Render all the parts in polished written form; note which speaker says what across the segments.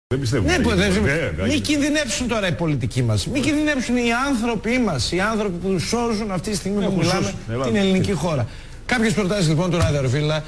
Speaker 1: Δεν πιστεύω.
Speaker 2: Μην κινδυνεύσουν τώρα οι πολιτικοί μας. Μην κινδυνεύσουν οι άνθρωποι μας. Οι άνθρωποι που σώζουν αυτή τη στιγμή που μιλάμε την ελληνική χώρα. Κάποιες προτάσεις λοιπόν του Ράδιο Αρβίλα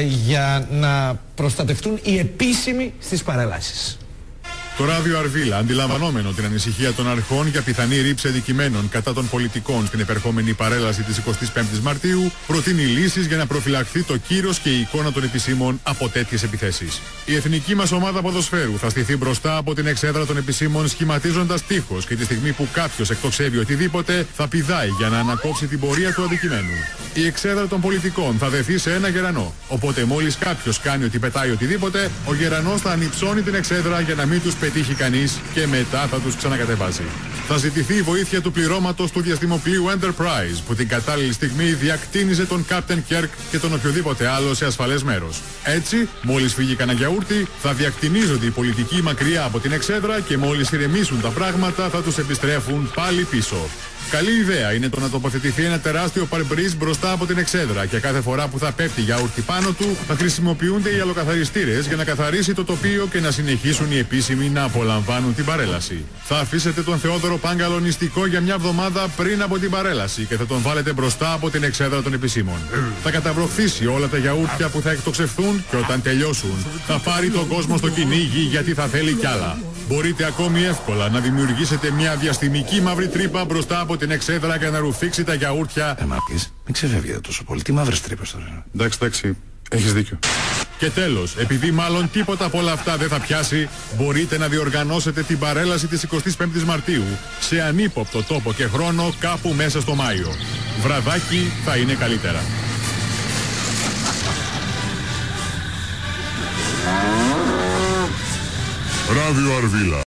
Speaker 2: για να προστατευτούν οι επίσημοι στις παρελάσεις.
Speaker 3: Το Ράδιο Αρβίλα, αντιλαμβανόμενο την ανησυχία των αρχών για πιθανή ρήψη αντικειμένων κατά των πολιτικών στην επερχόμενη παρέλαση της 25ης Μαρτίου, προτείνει λύσεις για να προφυλαχθεί το κύρος και η εικόνα των επισήμων από τέτοιες επιθέσεις. Η εθνική μας ομάδα ποδοσφαίρου θα στηθεί μπροστά από την εξέδρα των επισήμων, σχηματίζοντας τείχος, και τη στιγμή που κάποιος εκτοξεύει οτιδήποτε θα πηδάει για να ανακόψει την πορεία του αντικειμένου. Η εξέδρα των πολιτικών θα δεθεί σε ένα γερανό. Οπότε μόλις κάποιος κάνει ότι πετάει οτιδήποτε, ο γερανός θα ανυψώνει την εξέδρα για να μην τους πετύχει κανείς και μετά θα τους ξανακατεβάσει. Θα ζητηθεί η βοήθεια του πληρώματος του διαστημοπλοίου Enterprise, που την κατάλληλη στιγμή διακτίνιζε τον Captain Kirk και τον οποιοδήποτε άλλο σε ασφαλές μέρος. Έτσι, μόλις φύγει κανένα γιαούρτι, θα διακτινίζονται οι πολιτικοί μακριά από την εξέδρα και μόλις ηρεμήσουν τα πράγματα θα τους επιστρέφουν πάλι πίσω. Καλή ιδέα είναι το να τοποθετηθεί ένα τεράστιο παρμπρίζ μπροστά από την εξέδρα και κάθε φορά που θα πέφτει γιαούρτι πάνω του θα χρησιμοποιούνται οι αλλοκαθαριστήρες για να καθαρίσει το τοπίο και να συνεχίσουν οι επίσημοι να απολαμβάνουν την παρέλαση. Θα αφήσετε τον Θεόδωρο Πάγκαλο νηστικό για μια εβδομάδα πριν από την παρέλαση και θα τον βάλετε μπροστά από την εξέδρα των επισήμων. Θα καταβροχθήσει όλα τα γιαούρτια που θα εκτοξευθούν και όταν τελειώσουν θα πάρει τον κόσμο στο κυνήγι γιατί θα θέλει κι άλλα. Μπορείτε ακόμη εύκολα να δημιουργήσετε μια διαστημική μαύρη τρύπα μπροστά από την εξέδρα για να ρουφήξει τα γιαούρτια.
Speaker 4: Μάρκης, μην ξεφεύγετε τόσο πολύ. Τι μαύρες τρύπες τώρα.
Speaker 3: Εντάξει, έχεις δίκιο. Και τέλος, επειδή μάλλον τίποτα από όλα αυτά δεν θα πιάσει, μπορείτε να διοργανώσετε την παρέλαση της 25ης Μαρτίου σε ανύποπτο τόπο και χρόνο κάπου μέσα στο Μάιο. Βραδάκι θα είναι καλύτερα.
Speaker 5: Ράδιο Αρβίλα.